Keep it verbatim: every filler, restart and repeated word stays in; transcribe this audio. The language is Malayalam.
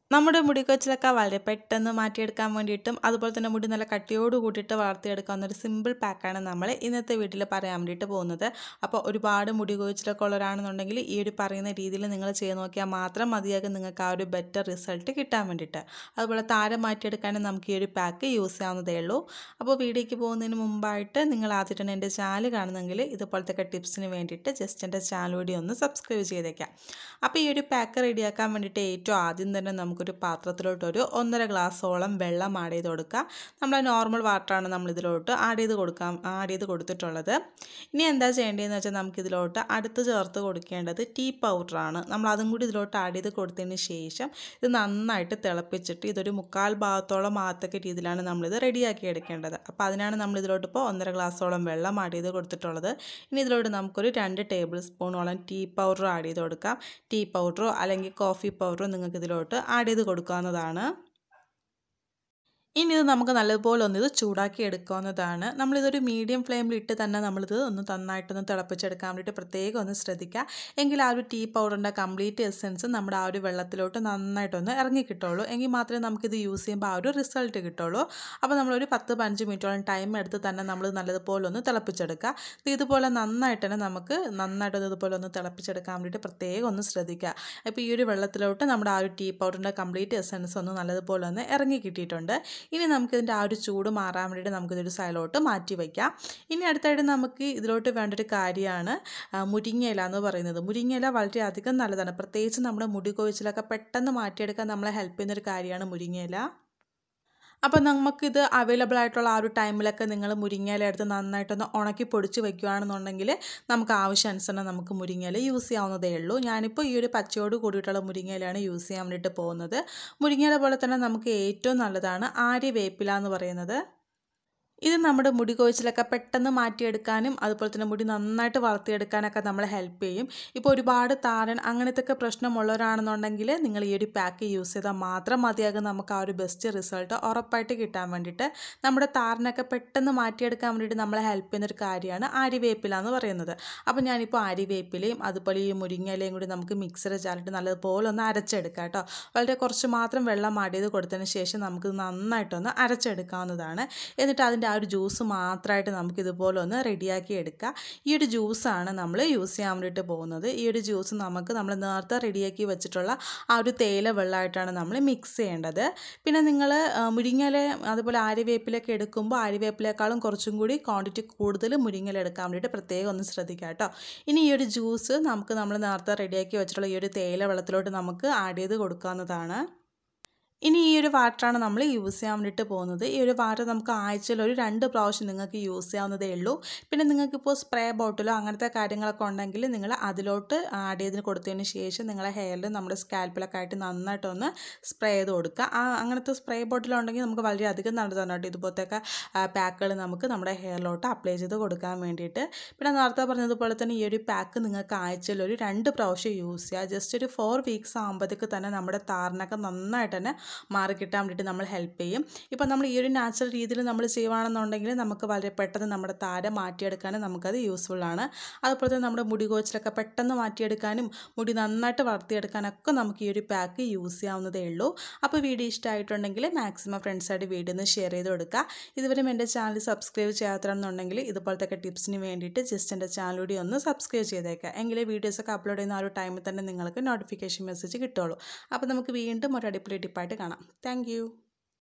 നമ്മുടെ മുടി കൊഴിച്ചിലൊക്കെ വളരെ പെട്ടെന്ന് മാറ്റിയെടുക്കാൻ വേണ്ടിയിട്ടും അതുപോലെ തന്നെ മുടി നല്ല കട്ടിയോട് കൂട്ടിയിട്ട് വളർത്തിയെടുക്കാവുന്ന ഒരു സിമ്പിൾ പാക്കാണ് നമ്മൾ ഇന്നത്തെ വീട്ടിൽ പറയാൻ വേണ്ടിയിട്ട് പോകുന്നത്. അപ്പോൾ ഒരുപാട് മുടി കൊഴിച്ചിലൊക്കെ ഉള്ളവരാണെന്നുണ്ടെങ്കിൽ ഈ ഒരു പറയുന്ന രീതിയിൽ നിങ്ങൾ ചെയ്ത് നോക്കിയാൽ മാത്രം മതിയാകും നിങ്ങൾക്ക് ആ ഒരു ബെറ്റർ റിസൾട്ട് കിട്ടാൻ വേണ്ടിയിട്ട്. അതുപോലെ താരം മാറ്റിയെടുക്കാനും നമുക്ക് ഈ ഒരു പാക്ക് യൂസ് ചെയ്യാവുന്നതേ ഉള്ളൂ. അപ്പോൾ വീഡിയോയ്ക്ക് പോകുന്നതിന് മുമ്പായിട്ട് നിങ്ങൾ ആദ്യമായിട്ടാണ് എൻ്റെ ചാനൽ കാണുന്നെങ്കിൽ ഇതുപോലത്തെ ടിപ്സിന് വേണ്ടിയിട്ട് ജസ്റ്റ് എൻ്റെ ചാനൽ കൂടി ഒന്ന് സബ്സ്ക്രൈബ് ചെയ്തേക്കാം. അപ്പോൾ ഈ ഒരു പാക്ക് റെഡിയാക്കാൻ വേണ്ടിയിട്ട് ഏറ്റവും ആദ്യം തന്നെ നമുക്ക് ഒരു പാത്രത്തിലോട്ടൊരു ഒന്നര ഗ്ലാസ്സോളം വെള്ളം ആഡ് ചെയ്ത് കൊടുക്കുക. നമ്മൾ നോർമൽ വാട്ടറാണ് നമ്മൾ ഇതിലോട്ട് ആഡ് ചെയ്ത് കൊടുക്കാം ആഡ് ചെയ്ത് കൊടുത്തിട്ടുള്ളത്. ഇനി എന്താ ചെയ്യേണ്ടതെന്ന് വെച്ചാൽ നമുക്കിതിലോട്ട് അടുത്ത് ചേർത്ത് കൊടുക്കേണ്ടത് ടീ പൗഡറാണ്. നമ്മൾ അതും കൂടി ഇതിലോട്ട് ആഡ് ചെയ്ത് കൊടുത്തതിന് ശേഷം ഇത് നന്നായിട്ട് തിളപ്പിച്ചിട്ട് ഇതൊരു മുക്കാൽ ഭാഗത്തോളം ആകത്തക്ക രീതിയിലാണ് നമ്മളിത് റെഡിയാക്കി എടുക്കേണ്ടത്. അപ്പോൾ അതിനാണ് നമ്മൾ ഇതിലോട്ട് ഇപ്പോൾ ഒന്നര ഗ്ലാസ്സോളം വെള്ളം ആഡ് ചെയ്ത് കൊടുത്തിട്ടുള്ളത്. ഇനി ഇതിലോട്ട് നമുക്കൊരു രണ്ട് ടേബിൾ സ്പൂണോളം ടീ പൗഡർ ആഡ് ചെയ്ത് കൊടുക്കാം. ടീ പൗഡറോ അല്ലെങ്കിൽ കോഫി പൗഡറോ നിങ്ങൾക്ക് ഇതിലോട്ട് ആഡ് ചെയ്ത് കൊടുക്കാവുന്നതാണ്. ഇനി ഇത് നമുക്ക് നല്ലതുപോലെ ഒന്ന് ഇത് ചൂടാക്കി എടുക്കാവുന്നതാണ്. നമ്മളിതൊരു മീഡിയം ഫ്ലെയിമിൽ ഇട്ട് തന്നെ നമ്മളിത് ഒന്ന് നന്നായിട്ടൊന്ന് തിളപ്പിച്ചെടുക്കാൻ വേണ്ടിയിട്ട് പ്രത്യേകം ഒന്ന് ശ്രദ്ധിക്കുക. എങ്കിൽ ആ ഒരു ടീ പൗഡറിൻ്റെ കംപ്ലീറ്റ് എസെൻസ് നമ്മുടെ ആ ഒരു വെള്ളത്തിലോട്ട് നന്നായിട്ടൊന്ന് ഇറങ്ങി കിട്ടുള്ളൂ. എങ്കിൽ മാത്രമേ നമുക്കിത് യൂസ് ചെയ്യുമ്പോൾ ആ ഒരു റിസൾട്ട് കിട്ടുള്ളൂ. അപ്പോൾ നമ്മളൊരു പത്ത് പതിനഞ്ച് മിനിറ്റോളം ടൈം എടുത്ത് തന്നെ നമ്മൾ നല്ലതുപോലെ ഒന്ന് തിളപ്പിച്ചെടുക്കുക. ഇതുപോലെ നന്നായിട്ട് തന്നെ നമുക്ക് നന്നായിട്ട് ഇതുപോലെ ഒന്ന് തിളപ്പിച്ചെടുക്കാൻ വേണ്ടിയിട്ട് പ്രത്യേകം ഒന്ന് ശ്രദ്ധിക്കുക. അപ്പോൾ ഈ ഒരു വെള്ളത്തിലോട്ട് നമ്മുടെ ആ ഒരു ടീ പൗഡറിൻ്റെ കംപ്ലീറ്റ് എസെൻസ് ഒന്ന് നല്ലതുപോലെ ഒന്ന് ഇറങ്ങി കിട്ടിയിട്ടുണ്ട്. ഇനി നമുക്കിതിൻ്റെ ആ ഒരു ചൂട് മാറാൻ വേണ്ടിയിട്ട് നമുക്കിതൊരു സൈഡിലോട്ട് മാറ്റി വയ്ക്കാം. ഇനി അടുത്തായിട്ട് നമുക്ക് ഇതിലോട്ട് വേണ്ടൊരു കാര്യമാണ് മുരിങ്ങയില എന്ന് പറയുന്നത്. മുരിങ്ങയില വളരെയധികം നല്ലതാണ്. പ്രത്യേകിച്ച് നമ്മുടെ മുടി കൊഴിച്ചിലൊക്കെ പെട്ടെന്ന് മാറ്റിയെടുക്കാൻ നമ്മളെ ഹെൽപ്പ് ചെയ്യുന്നൊരു കാര്യമാണ് മുരിങ്ങയില. അപ്പോൾ നമുക്കിത് അവൈലബിൾ ആയിട്ടുള്ള ആ ഒരു ടൈമിലൊക്കെ നിങ്ങൾ മുരിങ്ങയില എടുത്ത് നന്നായിട്ടൊന്ന് ഉണക്കി പൊടിച്ച് വയ്ക്കുകയാണെന്നുണ്ടെങ്കിൽ നമുക്ക് ആവശ്യാനുസരണം നമുക്ക് മുരിങ്ങയില യൂസ് ചെയ്യാവുന്നതേ ഉള്ളൂ. ഞാനിപ്പോൾ ഈ ഒരു പച്ചയോട് കൂടിയിട്ടുള്ള മുരിങ്ങയിലാണ് യൂസ് ചെയ്യാൻ വേണ്ടിയിട്ട് പോകുന്നത്. മുരിങ്ങയില പോലെ തന്നെ നമുക്ക് ഏറ്റവും നല്ലതാണ് ആര്യവേപ്പില എന്ന് പറയുന്നത്. ഇത് നമ്മുടെ മുടി കൊഴിച്ചിലൊക്കെ പെട്ടെന്ന് മാറ്റിയെടുക്കാനും അതുപോലെ തന്നെ മുടി നന്നായിട്ട് വളർത്തിയെടുക്കാനൊക്കെ നമ്മളെ ഹെൽപ്പ് ചെയ്യും. ഇപ്പോൾ ഒരുപാട് താരൻ അങ്ങനത്തെ ഒക്കെ പ്രശ്നമുള്ളവരാണെന്നുണ്ടെങ്കിൽ നിങ്ങൾ ഈ ഒരു പാക്ക് യൂസ് ചെയ്താൽ മാത്രം മതിയാകും നമുക്ക് ആ ഒരു ബെസ്റ്റ് റിസൾട്ട് ഉറപ്പായിട്ട് കിട്ടാൻ വേണ്ടിയിട്ട്. നമ്മുടെ താരനൊക്കെ പെട്ടെന്ന് മാറ്റിയെടുക്കാൻ വേണ്ടിയിട്ട് നമ്മളെ ഹെൽപ്പ് ചെയ്യുന്നൊരു കാര്യമാണ് ആര്യവേപ്പില എന്ന് പറയുന്നത്. അപ്പോൾ ഞാനിപ്പോൾ ആര്യവേപ്പിലയും അതുപോലെ ഈ മുരിങ്ങയിലയും കൂടി നമുക്ക് മിക്സർ ജാറിട്ട് നല്ലതുപോലെ ഒന്ന് അരച്ചെടുക്കാം കേട്ടോ. വളരെ കുറച്ച് മാത്രം വെള്ളം ആഡ് ചെയ്ത് കൊടുത്തതിന് ശേഷം നമുക്ക് നന്നായിട്ടൊന്ന് അരച്ചെടുക്കാവുന്നതാണ്. എന്നിട്ട് അതിൻ്റെ ആ ഒരു ജ്യൂസ് മാത്രമായിട്ട് നമുക്ക് ഇതുപോലെ ഒന്ന് റെഡിയാക്കി എടുക്കുക. ഈ ഒരു ജ്യൂസാണ് നമ്മൾ യൂസ് ചെയ്യാൻ വേണ്ടിയിട്ട് പോകുന്നത്. ഈ ഒരു ജ്യൂസ് നമുക്ക് നമ്മൾ നേരത്തെ റെഡിയാക്കി വെച്ചിട്ടുള്ള ആ ഒരു തേയില വെള്ളമായിട്ടാണ് നമ്മൾ മിക്സ് ചെയ്യേണ്ടത്. പിന്നെ നിങ്ങൾ മുരിങ്ങയില അതുപോലെ ആര്യവേപ്പിലൊക്കെ എടുക്കുമ്പോൾ ആര്യവേപ്പിലേക്കാളും കുറച്ചും കൂടി ക്വാണ്ടിറ്റി കൂടുതൽ മുരിങ്ങയില എടുക്കാൻ വേണ്ടിയിട്ട് പ്രത്യേകം ഒന്ന് ശ്രദ്ധിക്കുക കേട്ടോ. ഇനി ഈ ഒരു ജ്യൂസ് നമുക്ക് നമ്മൾ നേരത്തെ റെഡിയാക്കി വെച്ചിട്ടുള്ള ഈ ഒരു തേയില വെള്ളത്തിലോട്ട് നമുക്ക് ആഡ് ചെയ്ത് കൊടുക്കാവുന്നതാണ്. ഇനി ഈ ഒരു വാട്ടറാണ് നമ്മൾ യൂസ് ചെയ്യാൻ വേണ്ടിയിട്ട് പോകുന്നത്. ഈ ഒരു വാട്ടർ നമുക്ക് ആഴ്ചയിൽ ഒരു രണ്ട് പ്രാവശ്യം നിങ്ങൾക്ക് യൂസ് ചെയ്യാവുന്നതേ ഉള്ളൂ. പിന്നെ നിങ്ങൾക്കിപ്പോൾ സ്പ്രേ ബോട്ടിലോ അങ്ങനത്തെ കാര്യങ്ങളൊക്കെ ഉണ്ടെങ്കിൽ നിങ്ങൾ അതിലോട്ട് ആഡ് ചെയ്ത് കൊടുത്തതിന് ശേഷം നിങ്ങളെ ഹെയറിൽ നമ്മുടെ സ്കാൽപ്പിലൊക്കെ ആയിട്ട് നന്നായിട്ടൊന്ന് സ്പ്രേ ചെയ്ത് കൊടുക്കുക. ആ അങ്ങനത്തെ സ്പ്രേ ബോട്ടിലുണ്ടെങ്കിൽ നമുക്ക് വളരെയധികം നല്ലതാണ് കേട്ടോ ഇതുപോലത്തെയൊക്കെ പാക്കുകൾ നമുക്ക് നമ്മുടെ ഹെയറിലോട്ട് അപ്ലൈ ചെയ്ത് കൊടുക്കാൻ വേണ്ടിയിട്ട്. പിന്നെ നേരത്തെ പറഞ്ഞതുപോലെ തന്നെ ഈ ഒരു പാക്ക് നിങ്ങൾക്ക് ആഴ്ചയിൽ ഒരു രണ്ട് പ്രാവശ്യം യൂസ് ചെയ്യുക. ജസ്റ്റ് ഒരു ഫോർ വീക്സ് ആകുമ്പോഴത്തേക്ക് തന്നെ നമ്മുടെ താരനൊക്കെ നന്നായിട്ട് തന്നെ മാറി കിട്ടാൻ വേണ്ടിയിട്ട് നമ്മൾ ഹെൽപ്പ് ചെയ്യും. ഇപ്പോൾ നമ്മൾ ഈ ഒരു നാച്ചുറൽ രീതിയിൽ നമ്മൾ ചെയ്യുകയാണെന്നുണ്ടെങ്കിൽ നമുക്ക് വളരെ പെട്ടെന്ന് നമ്മുടെ താരം മാറ്റിയെടുക്കാനും നമുക്കത് യൂസ്ഫുള്ളാണ്. അതുപോലെ തന്നെ നമ്മുടെ മുടി കൊഴിച്ചിലൊക്കെ പെട്ടെന്ന് മാറ്റിയെടുക്കാനും മുടി നന്നായിട്ട് വളർത്തിയെടുക്കാനൊക്കെ നമുക്ക് ഈ ഒരു പാക്ക് യൂസ് ചെയ്യാവുന്നതേ ഉള്ളൂ. അപ്പോൾ വീഡിയോ ഇഷ്ടമായിട്ടുണ്ടെങ്കിൽ മാക്സിമം ഫ്രണ്ട്സായിട്ട് വീഡിയോ ഒന്ന് ഷെയർ ചെയ്ത് കൊടുക്കുക. ഇതുവരെയും എൻ്റെ ചാനൽ സബ്സ്ക്രൈബ് ചെയ്യാത്തതെന്നുണ്ടെങ്കിൽ ഇതുപോലത്തെ ടിപ്സിന് വേണ്ടിയിട്ട് ജസ്റ്റ് എൻ്റെ ചാനൽ കൂടി ഒന്ന് സബ്സ്ക്രൈബ് ചെയ്തേക്കുക. എങ്കിലേ വീഡിയോസൊക്കെ അപ്ലോഡ് ചെയ്യുന്ന ആ ഒരു ടൈമിൽ തന്നെ നിങ്ങൾക്ക് നോട്ടിഫിക്കേഷൻ മെസ്സേജ് കിട്ടുള്ളൂ. അപ്പോൾ നമുക്ക് വീണ്ടും ഒരു അടിപൊളി ടിപ്പായിട്ട് കാണാം. Thank you.